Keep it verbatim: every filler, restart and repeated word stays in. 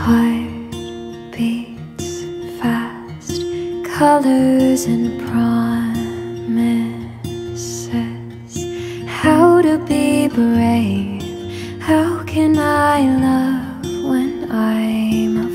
Heart beats fast, colors and promises. How to be brave? How can I love when I'm afraid?